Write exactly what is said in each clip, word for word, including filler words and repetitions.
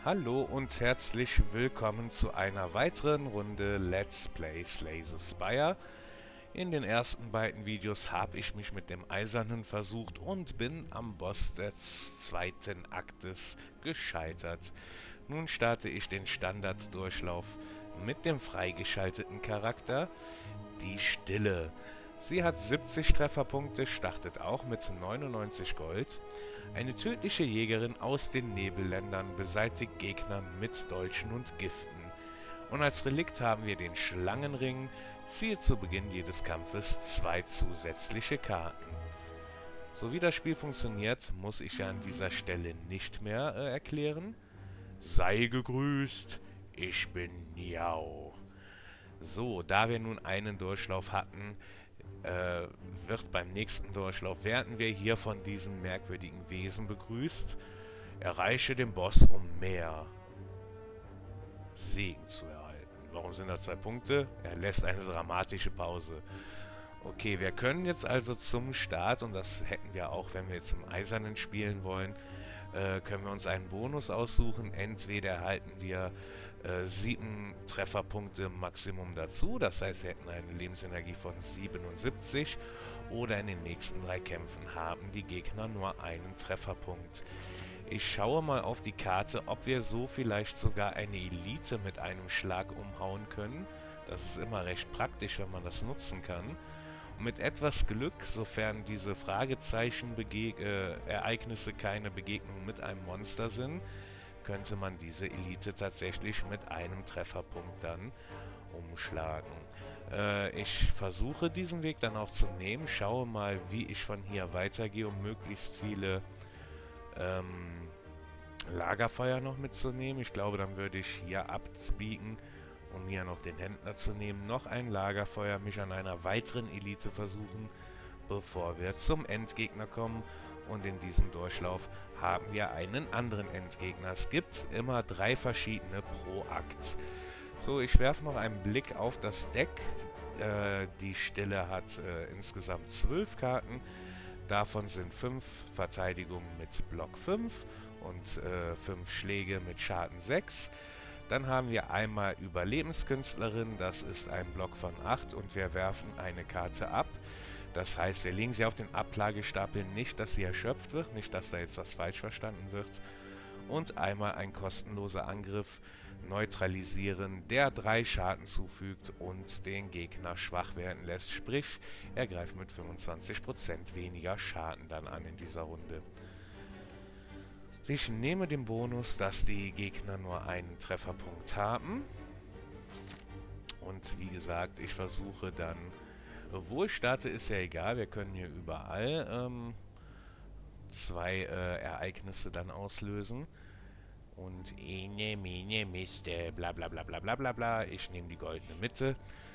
Hallo und herzlich willkommen zu einer weiteren Runde Let's Play Slay the Spire. In den ersten beiden Videos habe ich mich mit dem Eisernen versucht und bin am Boss des zweiten Aktes gescheitert. Nun starte ich den Standarddurchlauf mit dem freigeschalteten Charakter, die Stille. Sie hat siebzig Trefferpunkte, startet auch mit neunundneunzig Gold. Eine tödliche Jägerin aus den Nebelländern beseitigt Gegner mit Dolchen und Giften. Und als Relikt haben wir den Schlangenring, ziehe zu Beginn jedes Kampfes zwei zusätzliche Karten. So wie das Spiel funktioniert, muss ich ja an dieser Stelle nicht mehr äh, erklären. Sei gegrüßt, ich bin Niao. So, da wir nun einen Durchlauf hatten, äh, wird beim nächsten Durchlauf, werden wir hier von diesem merkwürdigen Wesen begrüßt. Erreiche den Boss, um mehr Segen zu erhalten. Warum sind da zwei Punkte? Er lässt eine dramatische Pause. Okay, wir können jetzt also zum Start, und das hätten wir auch, wenn wir jetzt im Eisernen spielen wollen, äh, können wir uns einen Bonus aussuchen. Entweder erhalten wir äh, sieben Trefferpunkte Maximum dazu, das heißt, wir hätten eine Lebensenergie von siebenundsiebzig, oder in den nächsten drei Kämpfen haben die Gegner nur einen Trefferpunkt. Ich schaue mal auf die Karte, ob wir so vielleicht sogar eine Elite mit einem Schlag umhauen können. Das ist immer recht praktisch, wenn man das nutzen kann. Und mit etwas Glück, sofern diese Fragezeichen-Ereignisse äh, keine Begegnung mit einem Monster sind, könnte man diese Elite tatsächlich mit einem Trefferpunkt dann umschlagen. Äh, ich versuche diesen Weg dann auch zu nehmen, schaue mal, wie ich von hier weitergehe, um möglichst viele ähm, Lagerfeuer noch mitzunehmen. Ich glaube, dann würde ich hier abbiegen, um hier noch den Händler zu nehmen, noch ein Lagerfeuer, mich an einer weiteren Elite versuchen, bevor wir zum Endgegner kommen. Und in diesem Durchlauf haben wir einen anderen Endgegner. Es gibt immer drei verschiedene pro Akt. So, ich werfe noch einen Blick auf das Deck. Äh, die Stille hat äh, insgesamt zwölf Karten. Davon sind fünf Verteidigungen mit Block fünf und äh, fünf Schläge mit Schaden sechs. Dann haben wir einmal Überlebenskünstlerin, das ist ein Block von acht und wir werfen eine Karte ab. Das heißt, wir legen sie auf den Ablagestapel, nicht, dass sie erschöpft wird, nicht, dass da jetzt das falsch verstanden wird. Und einmal ein kostenloser Angriff, neutralisieren, der drei Schaden zufügt und den Gegner schwach werden lässt. Sprich, er greift mit fünfundzwanzig Prozent weniger Schaden dann an in dieser Runde. Ich nehme den Bonus, dass die Gegner nur einen Trefferpunkt haben. Und wie gesagt, ich versuche dann, wo ich starte, ist ja egal, wir können hier überall ähm, zwei äh, Ereignisse dann auslösen. Und ene, mene, miste, bla bla bla bla bla bla bla. Ich nehme die goldene Mitte.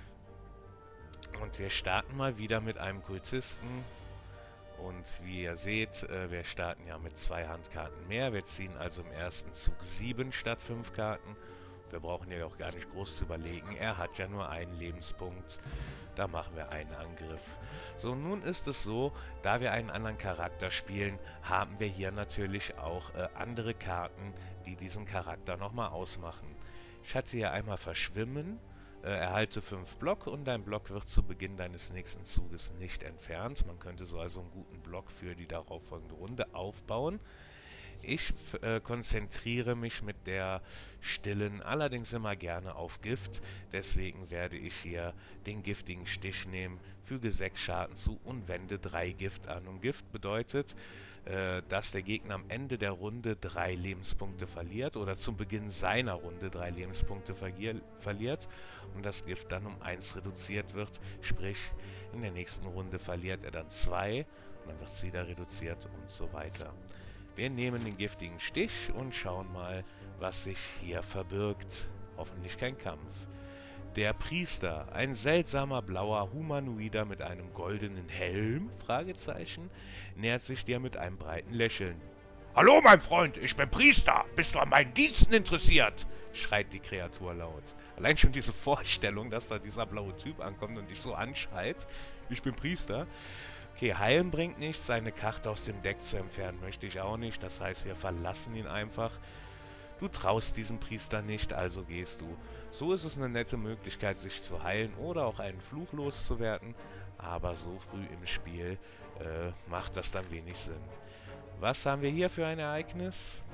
Und wir starten mal wieder mit einem Kultisten. Und wie ihr seht, äh, wir starten ja mit zwei Handkarten mehr. Wir ziehen also im ersten Zug sieben statt fünf Karten. Wir brauchen ja auch gar nicht groß zu überlegen. Er hat ja nur einen Lebenspunkt. Da machen wir einen Angriff. So, nun ist es so, da wir einen anderen Charakter spielen, haben wir hier natürlich auch äh, andere Karten, die diesen Charakter nochmal ausmachen. Ich hatte hier einmal Verschwimmen. Äh, erhalte fünf Block und dein Block wird zu Beginn deines nächsten Zuges nicht entfernt. Man könnte so also einen guten Block für die darauffolgende Runde aufbauen. Ich äh, konzentriere mich mit der Stillen allerdings immer gerne auf Gift. Deswegen werde ich hier den giftigen Stich nehmen, füge sechs Schaden zu und wende drei Gift an. Und Gift bedeutet, äh, dass der Gegner am Ende der Runde drei Lebenspunkte verliert oder zum Beginn seiner Runde drei Lebenspunkte verliert und das Gift dann um eins reduziert wird. Sprich, in der nächsten Runde verliert er dann zwei und dann wird es wieder reduziert und so weiter. Wir nehmen den giftigen Stich und schauen mal, was sich hier verbirgt. Hoffentlich kein Kampf. Der Priester, ein seltsamer blauer Humanoider mit einem goldenen Helm, Fragezeichen, nähert sich dir mit einem breiten Lächeln. »Hallo, mein Freund, ich bin Priester. Bist du an meinen Diensten interessiert?« schreit die Kreatur laut. Allein schon diese Vorstellung, dass da dieser blaue Typ ankommt und dich so anschreit. »Ich bin Priester.« Okay, heilen bringt nichts, seine Karte aus dem Deck zu entfernen möchte ich auch nicht. Das heißt, wir verlassen ihn einfach. Du traust diesem Priester nicht, also gehst du. So ist es eine nette Möglichkeit, sich zu heilen oder auch einen Fluch loszuwerden, aber so früh im Spiel äh, macht das dann wenig Sinn. Was haben wir hier für ein Ereignis?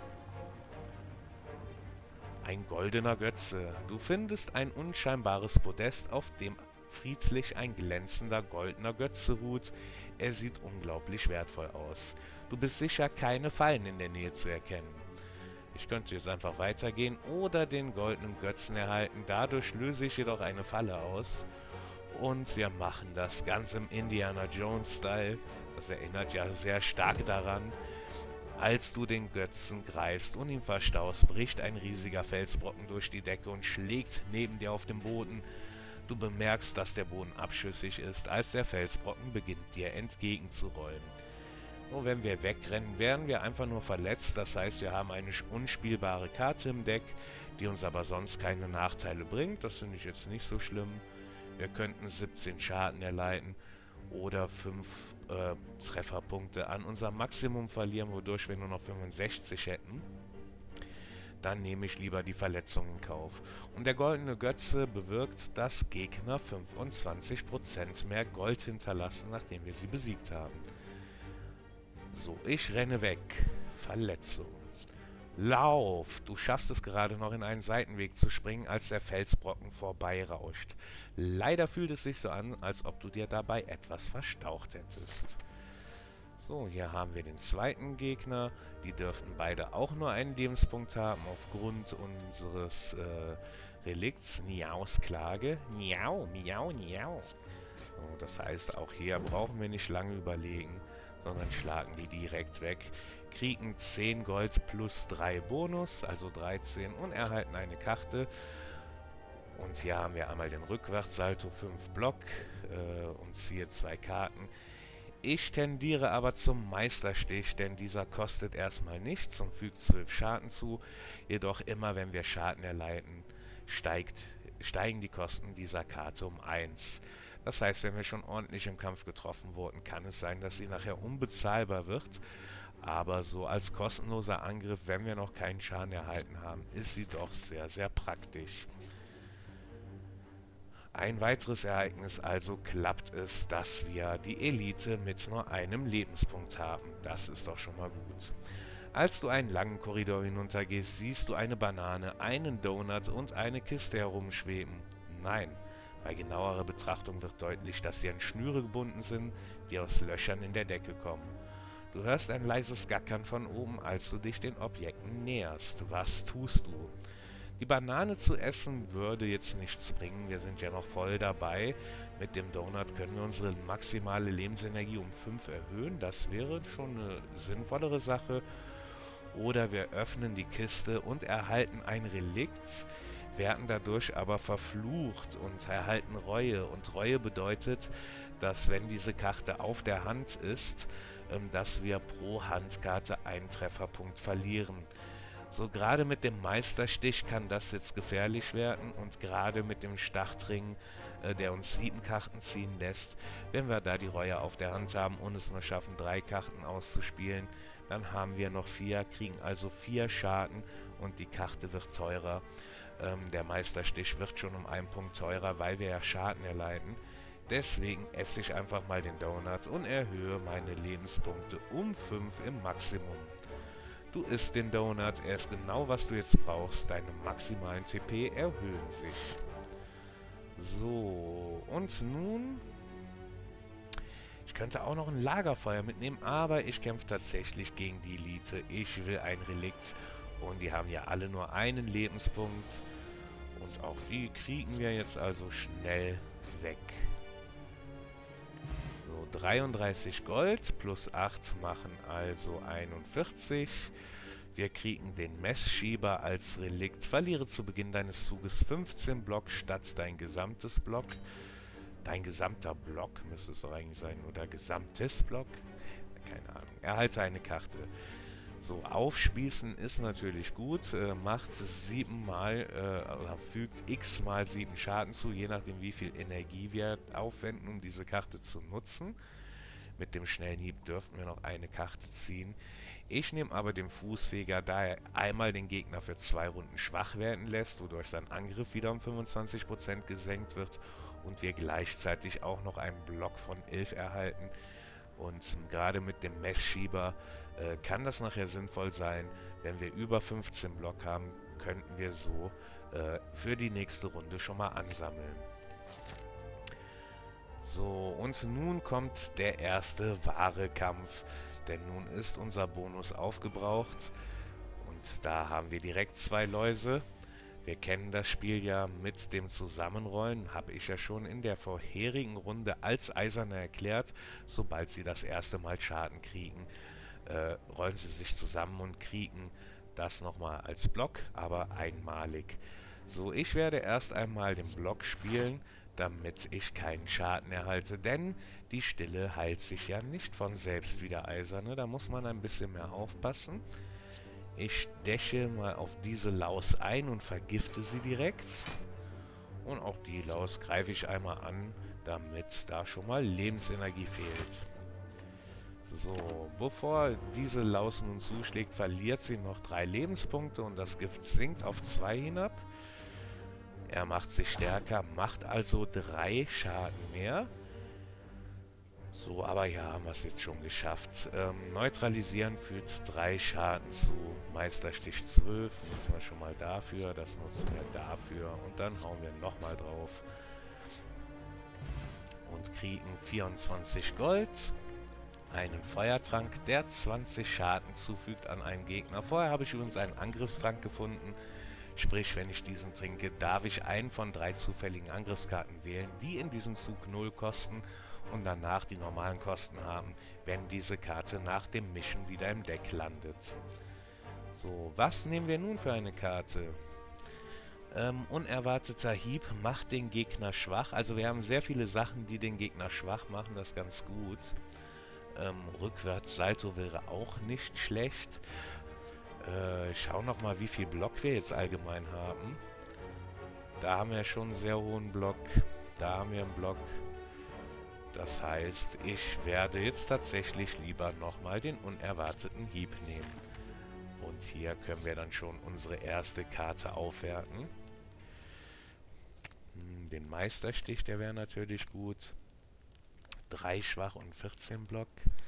Ein goldener Götze. Du findest ein unscheinbares Podest, auf dem friedlich ein glänzender goldener Götze ruht. Er sieht unglaublich wertvoll aus. Du bist sicher, keine Fallen in der Nähe zu erkennen. Ich könnte jetzt einfach weitergehen oder den goldenen Götzen erhalten. Dadurch löse ich jedoch eine Falle aus. Und wir machen das ganz im Indiana Jones-Style. Das erinnert ja sehr stark daran. Als du den Götzen greifst und ihn verstaust, bricht ein riesiger Felsbrocken durch die Decke und schlägt neben dir auf den Boden. Du bemerkst, dass der Boden abschüssig ist, als der Felsbrocken beginnt, dir entgegenzurollen. Und wenn wir wegrennen, werden wir einfach nur verletzt. Das heißt, wir haben eine unspielbare Karte im Deck, die uns aber sonst keine Nachteile bringt. Das finde ich jetzt nicht so schlimm. Wir könnten siebzehn Schaden erleiden oder fünf äh, Trefferpunkte an unserem Maximum verlieren, wodurch wir nur noch fünfundsechzig hätten. Dann nehme ich lieber die Verletzung in Kauf. Und der goldene Götze bewirkt, dass Gegner fünfundzwanzig Prozent mehr Gold hinterlassen, nachdem wir sie besiegt haben. So, ich renne weg. Verletzung. Lauf! Du schaffst es gerade noch in einen Seitenweg zu springen, als der Felsbrocken vorbeirauscht. Leider fühlt es sich so an, als ob du dir dabei etwas verstaucht hättest. So, hier haben wir den zweiten Gegner. Die dürften beide auch nur einen Lebenspunkt haben, aufgrund unseres äh, Relikts Niaus Klage. Niau, miau, niau. So, das heißt, auch hier brauchen wir nicht lange überlegen, sondern schlagen die direkt weg, kriegen zehn Gold plus drei Bonus, also dreizehn, und erhalten eine Karte. Und hier haben wir einmal den Rückwärtssalto, fünf Block äh, und ziehe zwei Karten. Ich tendiere aber zum Meisterstich, denn dieser kostet erstmal nichts und fügt zwölf Schaden zu. Jedoch immer wenn wir Schaden erleiden, steigt, steigen die Kosten dieser Karte um eins. Das heißt, wenn wir schon ordentlich im Kampf getroffen wurden, kann es sein, dass sie nachher unbezahlbar wird. Aber so als kostenloser Angriff, wenn wir noch keinen Schaden erhalten haben, ist sie doch sehr, sehr praktisch. Ein weiteres Ereignis also klappt es, dass wir die Elite mit nur einem Lebenspunkt haben. Das ist doch schon mal gut. Als du einen langen Korridor hinuntergehst, siehst du eine Banane, einen Donut und eine Kiste herumschweben. Nein, bei genauerer Betrachtung wird deutlich, dass sie an Schnüre gebunden sind, die aus Löchern in der Decke kommen. Du hörst ein leises Gackern von oben, als du dich den Objekten näherst. Was tust du? Die Banane zu essen würde jetzt nichts bringen, wir sind ja noch voll dabei. Mit dem Donut können wir unsere maximale Lebensenergie um fünf erhöhen, das wäre schon eine sinnvollere Sache. Oder wir öffnen die Kiste und erhalten ein Relikt, werden dadurch aber verflucht und erhalten Reue. Und Reue bedeutet, dass wenn diese Karte auf der Hand ist, ähm, dass wir pro Handkarte einen Trefferpunkt verlieren. So gerade mit dem Meisterstich kann das jetzt gefährlich werden und gerade mit dem Startring, äh, der uns sieben Karten ziehen lässt, wenn wir da die Reue auf der Hand haben und es nur schaffen, drei Karten auszuspielen, dann haben wir noch vier, kriegen also vier Schaden und die Karte wird teurer. Ähm, der Meisterstich wird schon um einen Punkt teurer, weil wir ja Schaden erleiden. Deswegen esse ich einfach mal den Donut und erhöhe meine Lebenspunkte um fünf im Maximum. Du isst den Donut, er ist genau was du jetzt brauchst, deine maximalen T P erhöhen sich. So, und nun... Ich könnte auch noch ein Lagerfeuer mitnehmen, aber ich kämpfe tatsächlich gegen die Elite. Ich will ein Relikt und die haben ja alle nur einen Lebenspunkt. Und auch die kriegen wir jetzt also schnell weg. So, dreiunddreißig Gold plus acht machen also einundvierzig. Wir kriegen den Messschieber als Relikt. Verliere zu Beginn deines Zuges fünfzehn Block statt dein gesamtes Block. Dein gesamter Block müsste es doch eigentlich sein, oder gesamtes Block? Keine Ahnung. Erhalte eine Karte. So, aufspießen ist natürlich gut. Äh, macht siebenmal, äh, oder fügt x mal sieben Schaden zu, je nachdem wie viel Energie wir aufwenden, um diese Karte zu nutzen. Mit dem schnellen Hieb dürften wir noch eine Karte ziehen. Ich nehme aber den Fußfeger, da er einmal den Gegner für zwei Runden schwach werden lässt, wodurch sein Angriff wieder um fünfundzwanzig Prozent gesenkt wird und wir gleichzeitig auch noch einen Block von elf erhalten. Und gerade mit dem Messschieber äh, kann das nachher sinnvoll sein. Wenn wir über fünfzehn Block haben, könnten wir so äh, für die nächste Runde schon mal ansammeln. So, und nun kommt der erste wahre Kampf, denn nun ist unser Bonus aufgebraucht und da haben wir direkt zwei Läuse. Wir kennen das Spiel ja mit dem Zusammenrollen, habe ich ja schon in der vorherigen Runde als Eiserne erklärt. Sobald sie das erste Mal Schaden kriegen, äh, rollen sie sich zusammen und kriegen das nochmal als Block, aber einmalig. So, ich werde erst einmal den Block spielen, damit ich keinen Schaden erhalte, denn die Stille heilt sich ja nicht von selbst wie der Eiserne, da muss man ein bisschen mehr aufpassen. Ich steche mal auf diese Laus ein und vergifte sie direkt. Und auch die Laus greife ich einmal an, damit da schon mal Lebensenergie fehlt. So, bevor diese Laus nun zuschlägt, verliert sie noch drei Lebenspunkte und das Gift sinkt auf zwei hinab. Er macht sich stärker, macht also drei Schaden mehr. So, aber ja, haben wir es jetzt schon geschafft. Ähm, neutralisieren führt drei Schaden zu. Meisterstich zwölf, nutzen wir schon mal dafür. Das nutzen wir dafür. Und dann hauen wir nochmal drauf. Und kriegen vierundzwanzig Gold. Einen Feuertrank, der zwanzig Schaden zufügt an einen Gegner. Vorher habe ich übrigens einen Angriffstrank gefunden. Sprich, wenn ich diesen trinke, darf ich einen von drei zufälligen Angriffskarten wählen, die in diesem Zug null kosten und danach die normalen Kosten haben, wenn diese Karte nach dem Mischen wieder im Deck landet. So, was nehmen wir nun für eine Karte? Ähm, unerwarteter Hieb macht den Gegner schwach. Also wir haben sehr viele Sachen, die den Gegner schwach machen, das ist ganz gut. Ähm, rückwärts Salto wäre auch nicht schlecht. Äh, ich schau nochmal, wie viel Block wir jetzt allgemein haben. Da haben wir schon einen sehr hohen Block. Da haben wir einen Block. Das heißt, ich werde jetzt tatsächlich lieber nochmal den unerwarteten Hieb nehmen. Und hier können wir dann schon unsere erste Karte aufwerten. Hm, den Meisterstich, der wäre natürlich gut. drei schwach und vierzehn Block.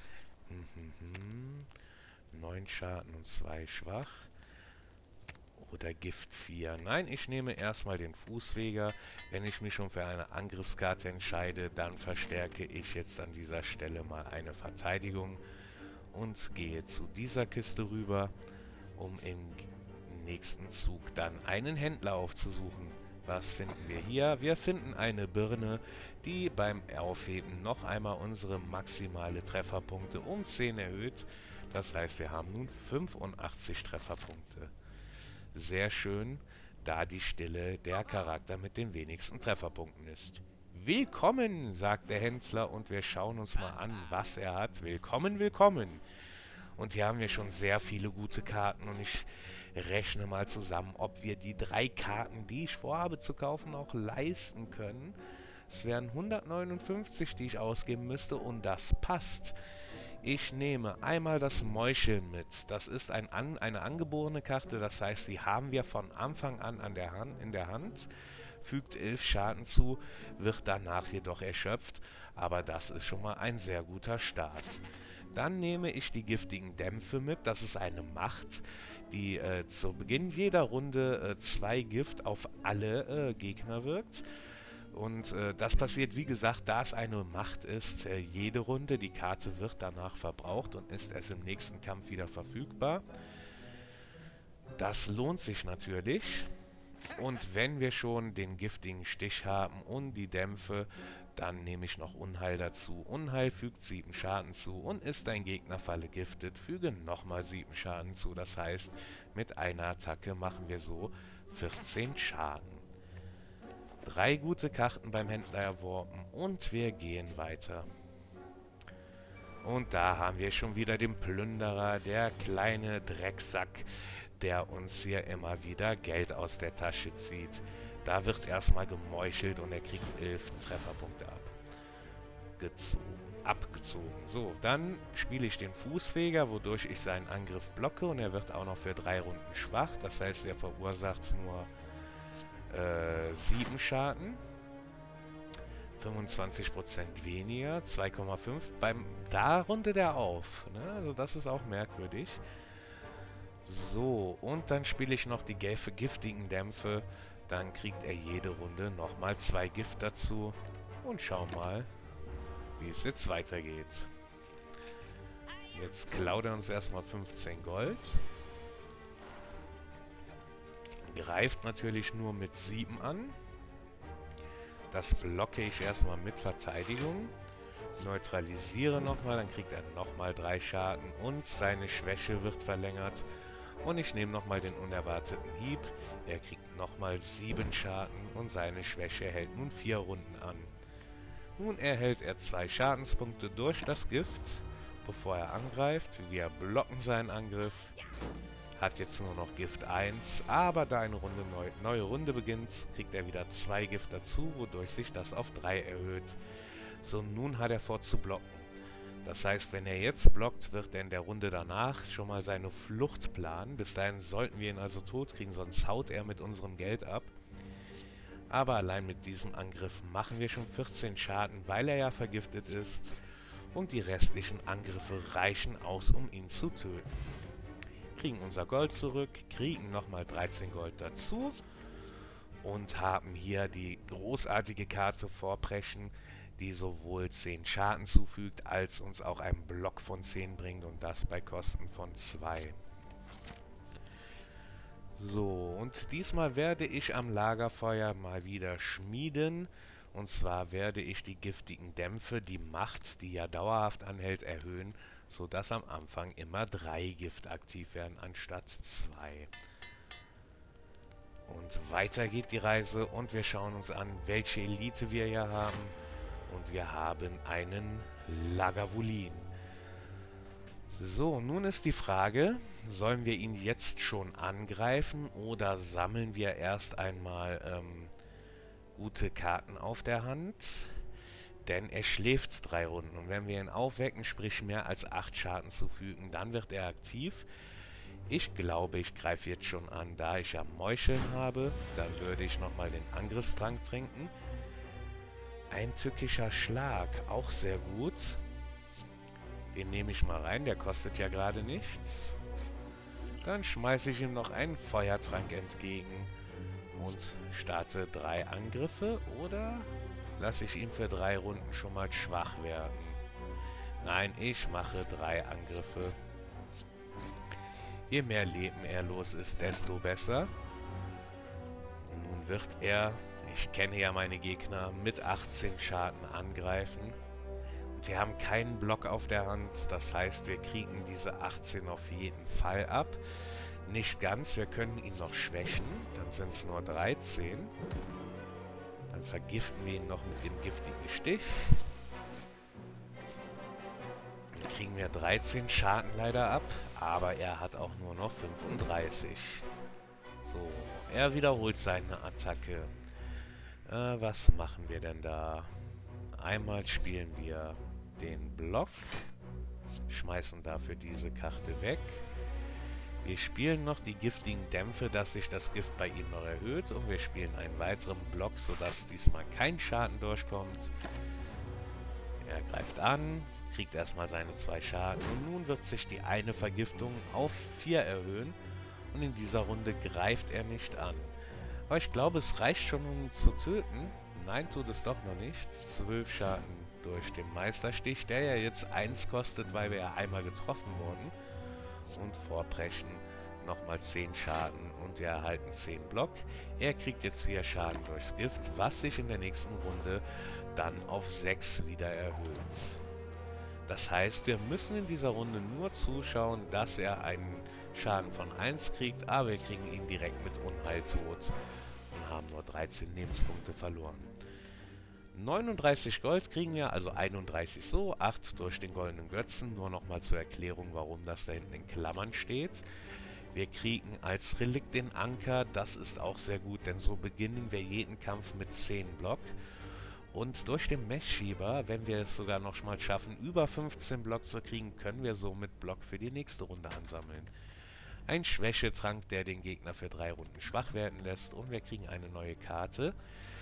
Mhm. neun Schaden und zwei schwach. Oder Gift vier. Nein, ich nehme erstmal den Fußfeger. Wenn ich mich schon für eine Angriffskarte entscheide, dann verstärke ich jetzt an dieser Stelle mal eine Verteidigung und gehe zu dieser Kiste rüber, um im nächsten Zug dann einen Händler aufzusuchen. Was finden wir hier? Wir finden eine Birne, die beim Aufheben noch einmal unsere maximale Trefferpunkte um zehn erhöht. Das heißt, wir haben nun fünfundachtzig Trefferpunkte. Sehr schön, da die Stille der Charakter mit den wenigsten Trefferpunkten ist. Willkommen, sagt der Händler und wir schauen uns mal an, was er hat. Willkommen, willkommen. Und hier haben wir schon sehr viele gute Karten und ich rechne mal zusammen, ob wir die drei Karten, die ich vorhabe zu kaufen, auch leisten können. Es wären hundertneunundfünfzig, die ich ausgeben müsste und das passt. Ich nehme einmal das Meucheln mit. Das ist ein an, eine angeborene Karte, das heißt, die haben wir von Anfang an, an der Hand, in der Hand. Fügt elf Schaden zu, wird danach jedoch erschöpft, aber das ist schon mal ein sehr guter Start. Dann nehme ich die giftigen Dämpfe mit, das ist eine Macht, die äh, zu Beginn jeder Runde äh, zwei Gift auf alle äh, Gegner wirkt. Und äh, das passiert, wie gesagt, da es eine Macht ist, äh, jede Runde. Die Karte wird danach verbraucht und ist erst im nächsten Kampf wieder verfügbar. Das lohnt sich natürlich. Und wenn wir schon den giftigen Stich haben und die Dämpfe, dann nehme ich noch Unheil dazu. Unheil fügt sieben Schaden zu und ist ein Gegner vergiftet, füge nochmal sieben Schaden zu. Das heißt, mit einer Attacke machen wir so vierzehn Schaden. Drei gute Karten beim Händler erworben und wir gehen weiter. Und da haben wir schon wieder den Plünderer, der kleine Drecksack, der uns hier immer wieder Geld aus der Tasche zieht. Da wird erstmal gemeuchelt und er kriegt elf Trefferpunkte abgezogen. abgezogen. So, dann spiele ich den Fußfeger, wodurch ich seinen Angriff blocke und er wird auch noch für drei Runden schwach. Das heißt, er verursacht nur äh, sieben Schaden. fünfundzwanzig Prozent weniger, zwei Komma fünf. Beim, da rundet er auf. Ne? Also das ist auch merkwürdig. So, und dann spiele ich noch die giftigen Dämpfe. Dann kriegt er jede Runde nochmal zwei Gift dazu. Und schau mal, wie es jetzt weitergeht. Jetzt klaut er uns erstmal fünfzehn Gold. Greift natürlich nur mit sieben an. Das blocke ich erstmal mit Verteidigung. Neutralisiere nochmal, dann kriegt er nochmal drei Schaden und seine Schwäche wird verlängert. Und ich nehme nochmal den unerwarteten Hieb. Er kriegt nochmal sieben Schaden und seine Schwäche hält nun vier Runden an. Nun erhält er zwei Schadenspunkte durch das Gift, bevor er angreift. Wir blocken seinen Angriff. Hat jetzt nur noch Gift eins, aber da eine Runde neu, neue Runde beginnt, kriegt er wieder zwei Gift dazu, wodurch sich das auf drei erhöht. So, nun hat er vor zu blocken. Das heißt, wenn er jetzt blockt, wird er in der Runde danach schon mal seine Flucht planen. Bis dahin sollten wir ihn also tot kriegen, sonst haut er mit unserem Geld ab. Aber allein mit diesem Angriff machen wir schon vierzehn Schaden, weil er ja vergiftet ist. Und die restlichen Angriffe reichen aus, um ihn zu töten. Kriegen unser Gold zurück, kriegen nochmal dreizehn Gold dazu. Und haben hier die großartige Karte Vorbrechen, die sowohl zehn Schaden zufügt, als uns auch einen Block von zehn bringt und das bei Kosten von zwei. So, und diesmal werde ich am Lagerfeuer mal wieder schmieden. Und zwar werde ich die giftigen Dämpfe, die Macht, die ja dauerhaft anhält, erhöhen, sodass am Anfang immer drei Gift aktiv werden, anstatt zwei. Und weiter geht die Reise und wir schauen uns an, welche Elite wir hier haben. Und wir haben einen Lagavulin. So, nun ist die Frage, sollen wir ihn jetzt schon angreifen oder sammeln wir erst einmal ähm, gute Karten auf der Hand? Denn er schläft drei Runden und wenn wir ihn aufwecken, sprich mehr als acht Schaden zufügen, dann wird er aktiv. Ich glaube, ich greife jetzt schon an, da ich ja Meucheln habe. Dann würde ich nochmal den Angriffstrank trinken. Ein tückischer Schlag, auch sehr gut. Den nehme ich mal rein, der kostet ja gerade nichts. Dann schmeiße ich ihm noch einen Feuertrank entgegen und starte drei Angriffe. Oder lasse ich ihn für drei Runden schon mal schwach werden? Nein, ich mache drei Angriffe. Je mehr Leben er los ist, desto besser. Nun wird er, ich kenne ja meine Gegner, mit achtzehn Schaden angreifen. Und wir haben keinen Block auf der Hand, das heißt, wir kriegen diese achtzehn auf jeden Fall ab. Nicht ganz, wir können ihn noch schwächen, dann sind es nur dreizehn. Dann vergiften wir ihn noch mit dem giftigen Stich. Dann kriegen wir dreizehn Schaden leider ab, aber er hat auch nur noch fünfunddreißig. So, er wiederholt seine Attacke. Äh, was machen wir denn da? Einmal spielen wir den Block, schmeißen dafür diese Karte weg. Wir spielen noch die giftigen Dämpfe, dass sich das Gift bei ihm noch erhöht. Und wir spielen einen weiteren Block, sodass diesmal kein Schaden durchkommt. Er greift an, kriegt erstmal seine zwei Schaden. Und nun wird sich die eine Vergiftung auf vier erhöhen. Und in dieser Runde greift er nicht an. Aber ich glaube, es reicht schon, um ihn zu töten. Nein, tut es doch noch nicht. zwölf Schaden durch den Meisterstich, der ja jetzt eins kostet, weil wir ja einmal getroffen wurden. Und Vorbrechen nochmal zehn Schaden und wir erhalten zehn Block. Er kriegt jetzt vier Schaden durchs Gift, was sich in der nächsten Runde dann auf sechs wieder erhöht. Das heißt, wir müssen in dieser Runde nur zuschauen, dass er einen Schaden von eins kriegt, aber wir kriegen ihn direkt mit Unheil tot und haben nur dreizehn Lebenspunkte verloren. neununddreißig Gold kriegen wir, also einunddreißig so, acht durch den goldenen Götzen. Nur nochmal zur Erklärung, warum das da hinten in Klammern steht. Wir kriegen als Relikt den Anker, das ist auch sehr gut, denn so beginnen wir jeden Kampf mit zehn Block. Und durch den Messschieber, wenn wir es sogar noch mal schaffen, über fünfzehn Block zu kriegen, können wir somit Block für die nächste Runde ansammeln. Ein Schwächetrank, der den Gegner für drei Runden schwach werden lässt. Und wir kriegen eine neue Karte.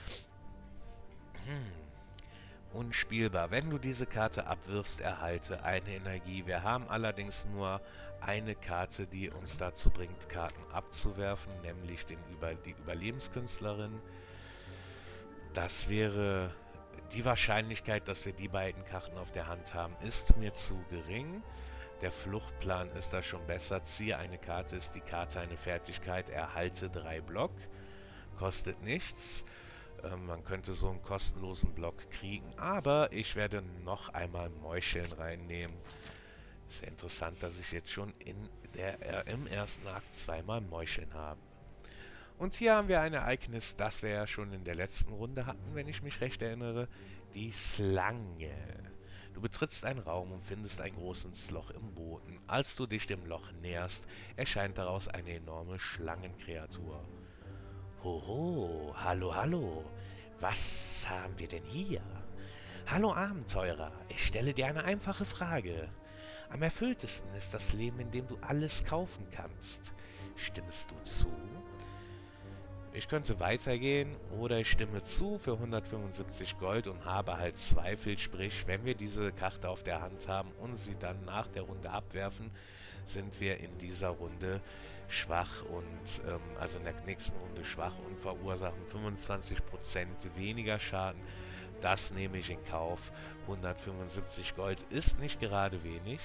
Hm. Unspielbar. Wenn du diese Karte abwirfst, erhalte eine Energie. Wir haben allerdings nur eine Karte, die uns dazu bringt, Karten abzuwerfen, nämlich den Über die Überlebenskünstlerin. Das wäre die Wahrscheinlichkeit, dass wir die beiden Karten auf der Hand haben, ist mir zu gering. Der Fluchtplan ist da schon besser. Ziehe eine Karte, ist die Karte eine Fertigkeit, erhalte drei Block. Kostet nichts. Ähm, man könnte so einen kostenlosen Block kriegen, aber ich werde noch einmal Meucheln reinnehmen. Ist ja interessant, dass ich jetzt schon in der, äh, im ersten Akt zweimal Meucheln habe. Und hier haben wir ein Ereignis, das wir ja schon in der letzten Runde hatten, wenn ich mich recht erinnere. Die Schlange. Du betrittst einen Raum und findest ein großes Loch im Boden. Als du dich dem Loch näherst, erscheint daraus eine enorme Schlangenkreatur. Hoho, hallo, hallo. Was haben wir denn hier? Hallo Abenteurer, ich stelle dir eine einfache Frage. Am erfülltesten ist das Leben, in dem du alles kaufen kannst. Stimmst du zu? Ich könnte weitergehen oder ich stimme zu für hundertfünfundsiebzig Gold und habe halt Zweifel, sprich, wenn wir diese Karte auf der Hand haben und sie dann nach der Runde abwerfen, sind wir in dieser Runde schwach und, ähm, also in der nächsten Runde schwach und verursachen fünfundzwanzig Prozent weniger Schaden. Das nehme ich in Kauf. hundertfünfundsiebzig Gold ist nicht gerade wenig.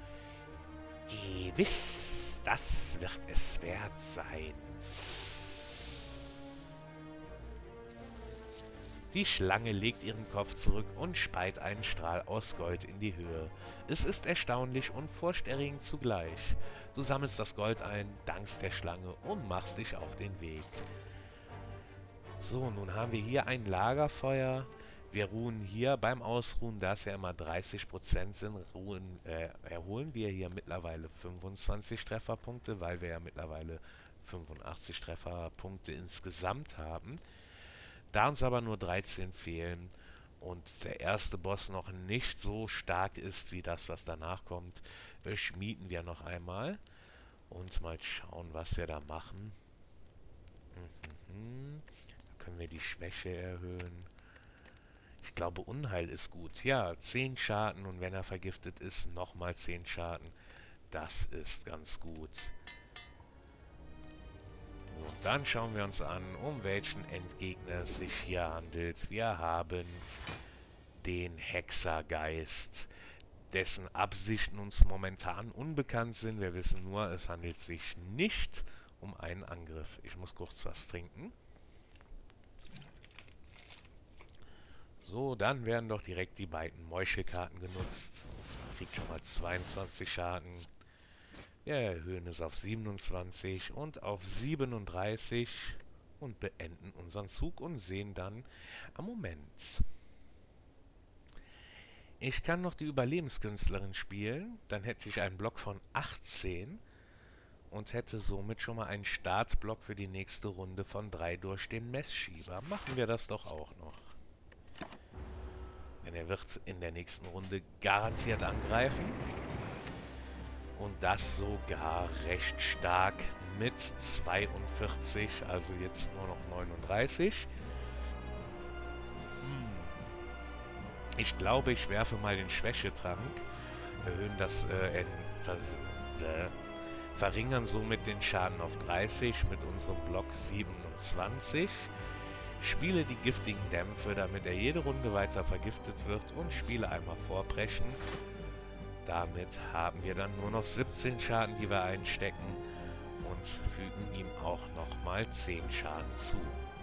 Gewiss, das wird es wert sein. Die Schlange legt ihren Kopf zurück und speit einen Strahl aus Gold in die Höhe. Es ist erstaunlich und furchterregend zugleich. Du sammelst das Gold ein, dankst der Schlange und machst dich auf den Weg. So, nun haben wir hier ein Lagerfeuer. Wir ruhen hier beim Ausruhen, da es ja immer dreißig Prozent sind, ruhen, äh, erholen wir hier mittlerweile fünfundzwanzig Trefferpunkte, weil wir ja mittlerweile fünfundachtzig Trefferpunkte insgesamt haben. Da uns aber nur dreizehn fehlen und der erste Boss noch nicht so stark ist wie das, was danach kommt, schmieden wir noch einmal und mal schauen, was wir da machen. Mhm. Da können wir die Schwäche erhöhen. Ich glaube, Unheil ist gut. Ja, zehn Schaden und wenn er vergiftet ist, nochmal zehn Schaden. Das ist ganz gut. Und dann schauen wir uns an, um welchen Endgegner es sich hier handelt. Wir haben den Hexergeist, dessen Absichten uns momentan unbekannt sind. Wir wissen nur, es handelt sich nicht um einen Angriff. Ich muss kurz was trinken. So, dann werden doch direkt die beiden Meuchelkarten genutzt. Kriegt schon mal zweiundzwanzig Schaden. Wir erhöhen es auf siebenundzwanzig und auf siebenunddreißig und beenden unseren Zug und sehen dann am Moment. Ich kann noch die Überlebenskünstlerin spielen, dann hätte ich einen Block von achtzehn und hätte somit schon mal einen Startblock für die nächste Runde von drei durch den Messschieber. Machen wir das doch auch noch. Denn er wird in der nächsten Runde garantiert angreifen. Und das sogar recht stark mit zweiundvierzig, also jetzt nur noch neununddreißig. Hm. Ich glaube, ich werfe mal den Schwächetrank, erhöhen das, äh, vers äh, verringern somit den Schaden auf dreißig mit unserem Block siebenundzwanzig. Spiele die giftigen Dämpfe, damit er jede Runde weiter vergiftet wird und spiele einmal Vorbrechen. Damit haben wir dann nur noch siebzehn Schaden, die wir einstecken und fügen ihm auch nochmal zehn Schaden zu.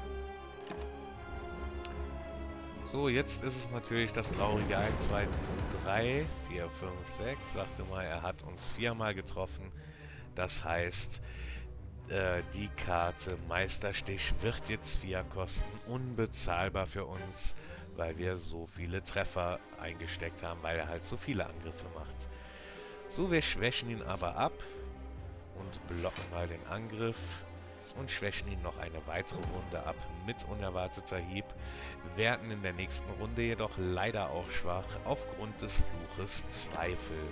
So, jetzt ist es natürlich das traurige eins, zwei, drei, vier, fünf, sechs. Warte mal, er hat uns viermal getroffen. Das heißt, äh, die Karte Meisterstich wird jetzt vier kosten. Unbezahlbar für uns, weil wir so viele Treffer eingesteckt haben, weil er halt so viele Angriffe macht. So, wir schwächen ihn aber ab und blocken mal den Angriff. und schwächen ihn noch eine weitere Runde ab mit unerwarteter Hieb, werden in der nächsten Runde jedoch leider auch schwach aufgrund des Fluches Zweifel.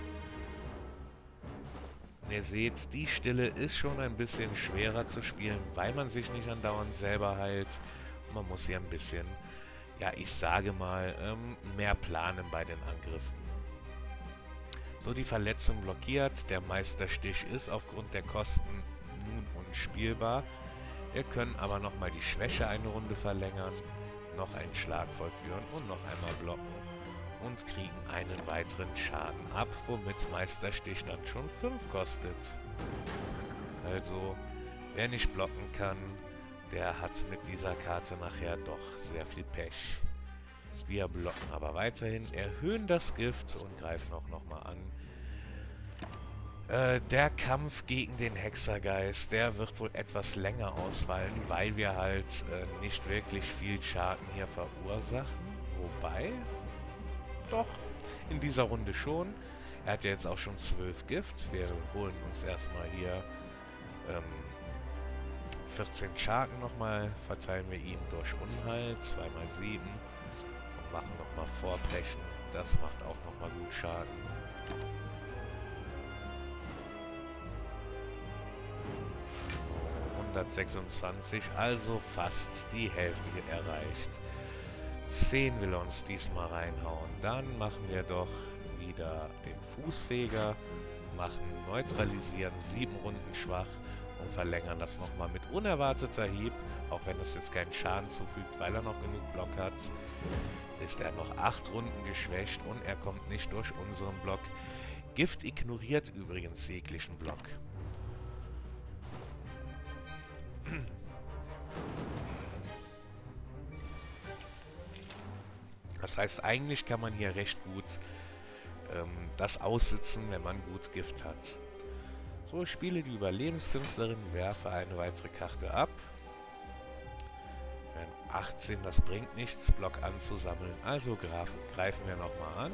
Und ihr seht, die Stille ist schon ein bisschen schwerer zu spielen, weil man sich nicht andauernd selber heilt. Und man muss hier ein bisschen, ja ich sage mal, ähm, mehr planen bei den Angriffen. So, die Verletzung blockiert, der Meisterstich ist aufgrund der Kosten nun unspielbar. Wir können aber nochmal die Schwäche eine Runde verlängern, noch einen Schlag vollführen und noch einmal blocken und kriegen einen weiteren Schaden ab, womit Meisterstich dann schon fünf kostet. Also, wer nicht blocken kann, der hat mit dieser Karte nachher doch sehr viel Pech. Wir blocken aber weiterhin, erhöhen das Gift und greifen auch nochmal an. Äh, der Kampf gegen den Hexergeist, der wird wohl etwas länger ausfallen, weil wir halt äh, nicht wirklich viel Schaden hier verursachen. Wobei, doch, in dieser Runde schon. Er hat ja jetzt auch schon zwölf Gift. Wir holen uns erstmal hier ähm, vierzehn Schaden nochmal, verteilen wir ihn durch Unheil, zwei mal sieben und machen nochmal Vorbrechen. Das macht auch nochmal gut Schaden. hundertsechsundzwanzig, also fast die Hälfte erreicht. zehn will er uns diesmal reinhauen. Dann machen wir doch wieder den Fußfeger, machen neutralisieren, sieben Runden schwach und verlängern das nochmal mit unerwarteter Hieb. Auch wenn es jetzt keinen Schaden zufügt, weil er noch genug Block hat, ist er noch acht Runden geschwächt und er kommt nicht durch unseren Block. Gift ignoriert übrigens jeglichen Block. Das heißt, eigentlich kann man hier recht gut ähm, das aussitzen, wenn man gut Gift hat. So, ich spiele die Überlebenskünstlerin, werfe eine weitere Karte ab. achtzehn, das bringt nichts, Block anzusammeln, also greifen, greifen wir nochmal an.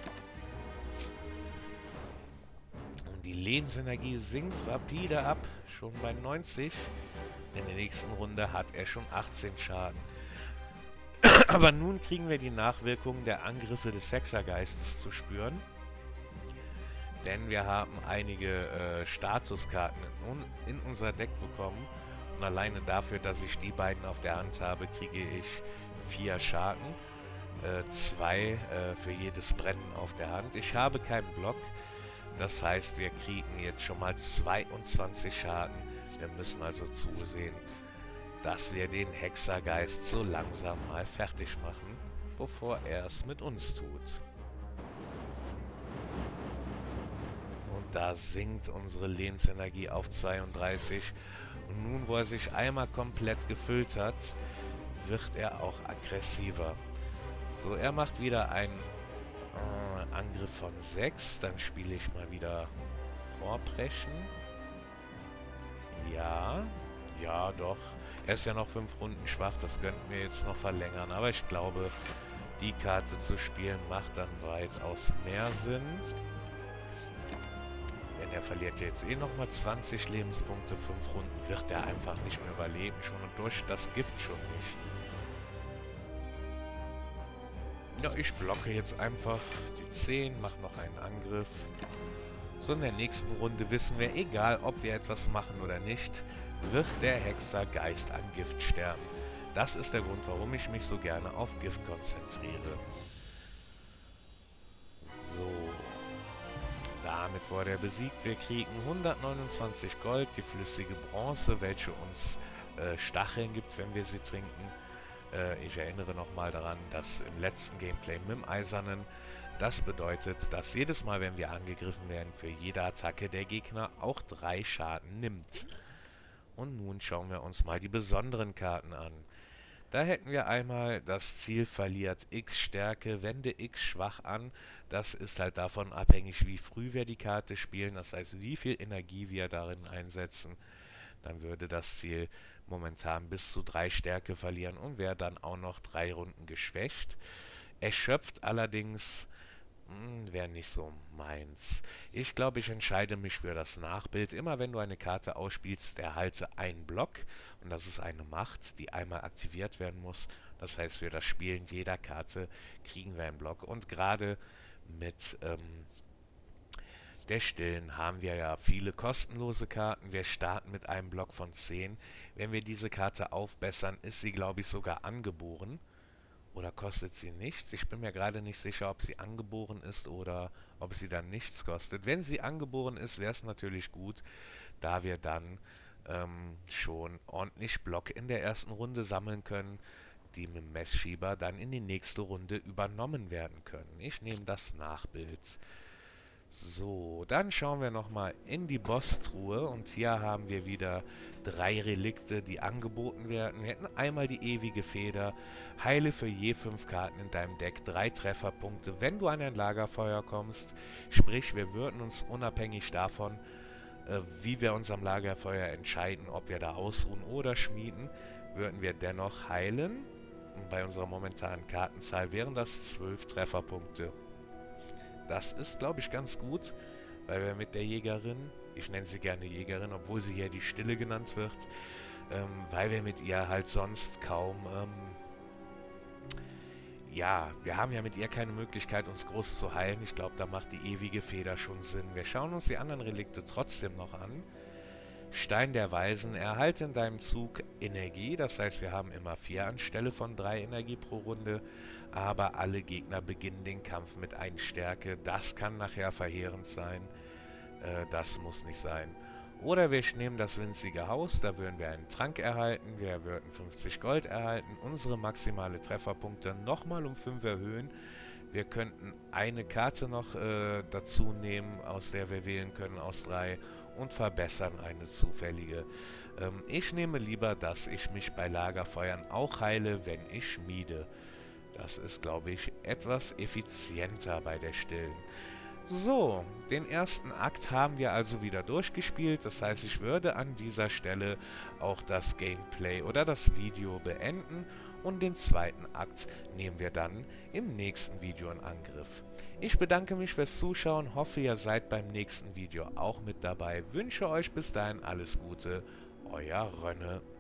Und die Lebensenergie sinkt rapide ab, schon bei neunzig. In der nächsten Runde hat er schon achtzehn Schaden. Aber nun kriegen wir die Nachwirkungen der Angriffe des Hexergeistes zu spüren. Denn wir haben einige äh, Statuskarten in, in unser Deck bekommen. Und alleine dafür, dass ich die beiden auf der Hand habe, kriege ich vier Schaden. Äh, zwei äh, für jedes Brennen auf der Hand. Ich habe keinen Block. Das heißt, wir kriegen jetzt schon mal zweiundzwanzig Schaden. Wir müssen also zusehen, dass wir den Hexergeist so langsam mal fertig machen, bevor er es mit uns tut. Und da sinkt unsere Lebensenergie auf zweiunddreißig. Und nun, wo er sich einmal komplett gefüllt hat, wird er auch aggressiver. So, er macht wieder einen äh, Angriff von sechs. Dann spiele ich mal wieder Vorbrechen. Ja, ja doch. Er ist ja noch fünf Runden schwach, das könnten wir jetzt noch verlängern. Aber ich glaube, die Karte zu spielen macht dann weitaus mehr Sinn. Denn er verliert jetzt eh nochmal zwanzig Lebenspunkte. fünf Runden wird er einfach nicht mehr überleben. Schon und durch das Gift schon nicht. Ja, ich blocke jetzt einfach die zehn, mache noch einen Angriff. So, in der nächsten Runde wissen wir, egal ob wir etwas machen oder nicht, wird der Hexergeist an Gift sterben. Das ist der Grund, warum ich mich so gerne auf Gift konzentriere. So. Damit wurde er besiegt. Wir kriegen hundertneunundzwanzig Gold, die flüssige Bronze, welche uns äh, Stacheln gibt, wenn wir sie trinken. Äh, ich erinnere nochmal daran, dass im letzten Gameplay mit dem Eisernen, das bedeutet, dass jedes Mal, wenn wir angegriffen werden, für jede Attacke der Gegner auch drei Schaden nimmt. Und nun schauen wir uns mal die besonderen Karten an. Da hätten wir einmal, das Ziel verliert X Stärke, wende X schwach an. Das ist halt davon abhängig, wie früh wir die Karte spielen, das heißt, wie viel Energie wir darin einsetzen. Dann würde das Ziel momentan bis zu drei Stärke verlieren und wäre dann auch noch drei Runden geschwächt. Erschöpft allerdings Hm, wäre nicht so meins. Ich glaube, ich entscheide mich für das Nachbild. Immer wenn du eine Karte ausspielst, erhalte einen Block. Und das ist eine Macht, die einmal aktiviert werden muss. Das heißt, für das Spielen jeder Karte kriegen wir einen Block. Und gerade mit ähm, der Stillen haben wir ja viele kostenlose Karten. Wir starten mit einem Block von zehn. Wenn wir diese Karte aufbessern, ist sie, glaube ich, sogar angeboren. Oder kostet sie nichts? Ich bin mir gerade nicht sicher, ob sie angeboren ist oder ob sie dann nichts kostet. Wenn sie angeboren ist, wäre es natürlich gut, da wir dann ähm, schon ordentlich Block in der ersten Runde sammeln können, die mit dem Messschieber dann in die nächste Runde übernommen werden können. Ich nehme das Nachbild. So, dann schauen wir nochmal in die Boss-Truhe und hier haben wir wieder drei Relikte, die angeboten werden. Wir hätten einmal die ewige Feder, heile für je fünf Karten in deinem Deck drei Trefferpunkte, wenn du an ein Lagerfeuer kommst. Sprich, wir würden uns unabhängig davon, äh, wie wir uns am Lagerfeuer entscheiden, ob wir da ausruhen oder schmieden, würden wir dennoch heilen. Und bei unserer momentanen Kartenzahl wären das zwölf Trefferpunkte. Das ist, glaube ich, ganz gut, weil wir mit der Jägerin, ich nenne sie gerne Jägerin, obwohl sie hier die Stille genannt wird, ähm, weil wir mit ihr halt sonst kaum, ähm, ja, wir haben ja mit ihr keine Möglichkeit, uns groß zu heilen. Ich glaube, da macht die ewige Feder schon Sinn. Wir schauen uns die anderen Relikte trotzdem noch an. Stein der Weisen, erhalte in deinem Zug Energie, das heißt, wir haben immer vier anstelle von drei Energie pro Runde, aber alle Gegner beginnen den Kampf mit einer Stärke. Das kann nachher verheerend sein. Äh, das muss nicht sein. Oder wir nehmen das winzige Haus, da würden wir einen Trank erhalten, wir würden fünfzig Gold erhalten, unsere maximale Trefferpunkte nochmal um fünf erhöhen. Wir könnten eine Karte noch äh, dazu nehmen, aus der wir wählen können aus drei und verbessern eine zufällige. Ähm, ich nehme lieber, dass ich mich bei Lagerfeuern auch heile, wenn ich schmiede. Das ist, glaube ich, etwas effizienter bei der Stillen. So, den ersten Akt haben wir also wieder durchgespielt. Das heißt, ich würde an dieser Stelle auch das Gameplay oder das Video beenden und den zweiten Akt nehmen wir dann im nächsten Video in Angriff. Ich bedanke mich fürs Zuschauen, hoffe ihr seid beim nächsten Video auch mit dabei. Wünsche euch bis dahin alles Gute, euer Rönne.